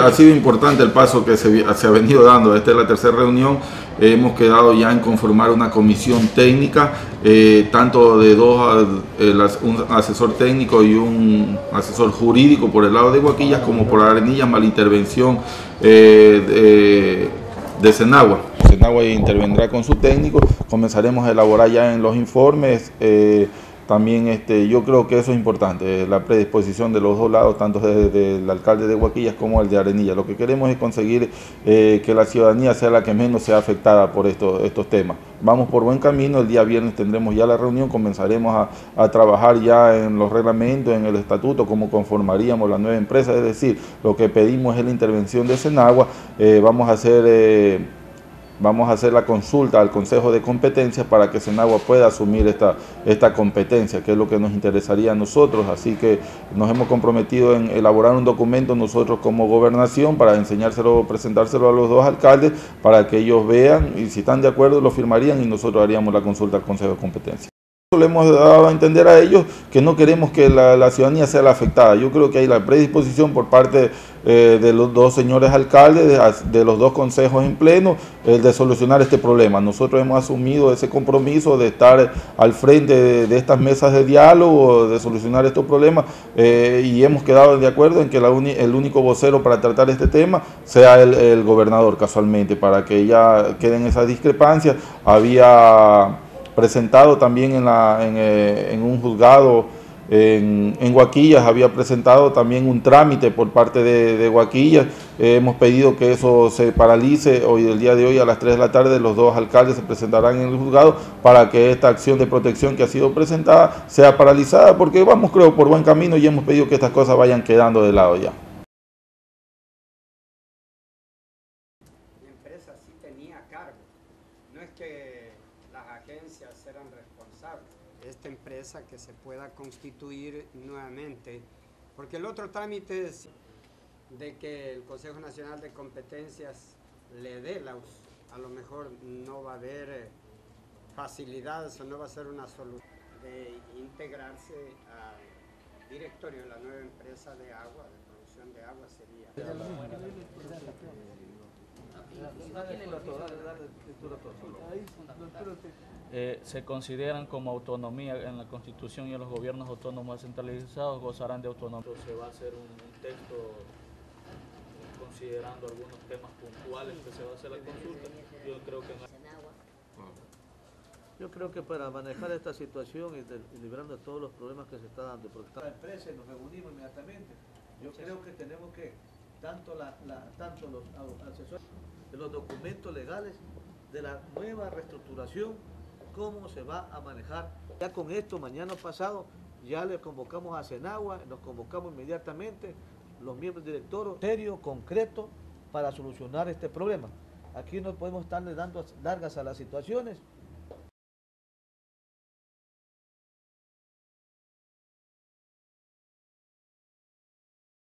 ha sido importante el paso que se ha venido dando. Esta es la tercera reunión. Hemos quedado ya en conformar una comisión técnica, tanto de un asesor técnico y un asesor jurídico por el lado de Guaquillas, como por Arenillas, mala intervención de Senagua. Senagua intervendrá con su técnico. Comenzaremos a elaborar ya en los informes. También yo creo que eso es importante, la predisposición de los dos lados, tanto del alcalde de Guaquillas como el de Arenillas. Lo que queremos es conseguir que la ciudadanía sea la que menos sea afectada por estos temas. Vamos por buen camino. El día viernes tendremos ya la reunión, comenzaremos a trabajar ya en los reglamentos, en el estatuto, cómo conformaríamos la nueva empresa. Es decir, lo que pedimos es la intervención de Senagua. Vamos a hacer la consulta al Consejo de Competencias para que Senagua pueda asumir esta competencia, que es lo que nos interesaría a nosotros. Así que nos hemos comprometido en elaborar un documento nosotros como gobernación para presentárselo a los dos alcaldes para que ellos vean, y si están de acuerdo lo firmarían y nosotros haríamos la consulta al Consejo de Competencias. Le hemos dado a entender a ellos que no queremos que la ciudadanía sea la afectada. Yo creo que hay la predisposición por parte de los dos señores alcaldes, de los dos consejos en pleno, de solucionar este problema. Nosotros hemos asumido ese compromiso de estar al frente de estas mesas de diálogo, de solucionar estos problemas, y hemos quedado de acuerdo en que el único vocero para tratar este tema sea el gobernador, casualmente, para que ya queden esas discrepancias. Había presentado también en un juzgado en Guaquillas, había presentado también un trámite por parte de Guaquillas. Hemos pedido que eso se paralice. Hoy, el día de hoy, a las 3 de la tarde, los dos alcaldes se presentarán en el juzgado para que esta acción de protección que ha sido presentada sea paralizada, porque vamos, creo, por buen camino y hemos pedido que estas cosas vayan quedando de lado ya. La empresa sí tenía cargo, no es que las agencias eran responsables. Esta empresa que se pueda constituir nuevamente, porque el otro trámite es de que el Consejo Nacional de Competencias le dé a lo mejor no va a haber facilidades o no va a ser una solución de integrarse al directorio de la nueva empresa de agua, de producción de agua sería. Se consideran como autonomía en la Constitución, y en los gobiernos autónomos descentralizados gozarán de autonomía. Se va a hacer un texto considerando algunos temas puntuales que se va a hacer la consulta. Yo creo que para manejar esta situación y librando todos los problemas que se está dando, porque está la empresa y nos reunimos inmediatamente. Yo creo que tenemos que, tanto los asesores de los documentos legales de la nueva reestructuración, cómo se va a manejar. Ya con esto, mañana pasado, ya le convocamos a Senagua, nos convocamos inmediatamente, los miembros directores, serio, concreto, para solucionar este problema. Aquí no podemos estarle dando largas a las situaciones.